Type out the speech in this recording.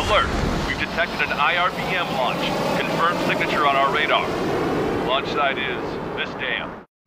alert. We've detected an IRBM launch. Confirmed signature on our radar. Launch site is this dam.